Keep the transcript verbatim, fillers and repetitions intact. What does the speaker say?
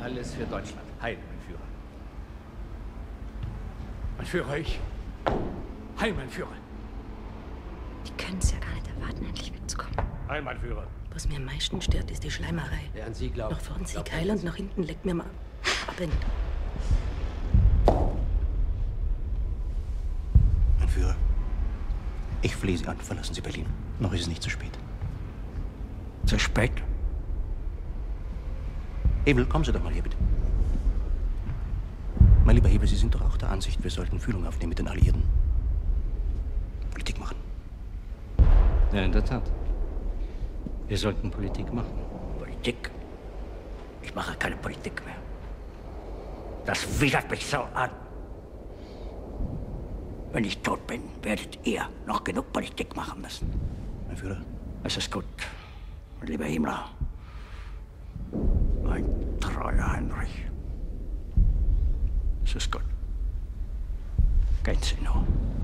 Alles für Deutschland. Heil, mein Führer. Mein Führer, ich. Heil, mein Führer. Die können es ja gar nicht erwarten, endlich wegzukommen. Heil, mein Führer. Was mir am meisten stört, ist die Schleimerei. Wer an Sie glaubt. Nach vorn Sieg heil und nach hinten leckt mir mal abend. Mein Führer, ich flehe Sie an, verlassen Sie Berlin. Noch ist es nicht zu spät. Zu spät? Hebel, kommen Sie doch mal hier, bitte. Mein lieber Hebel, Sie sind doch auch der Ansicht, wir sollten Fühlung aufnehmen mit den Alliierten. Politik machen. Ja, in der Tat. Wir sollten Politik machen. Politik? Ich mache keine Politik mehr. Das widert mich so an. Wenn ich tot bin, werdet ihr noch genug Politik machen müssen. Mein Führer? Es ist gut, mein lieber Himmler. Mein treuer Heinrich. Es ist gut. Gehen Sie nur.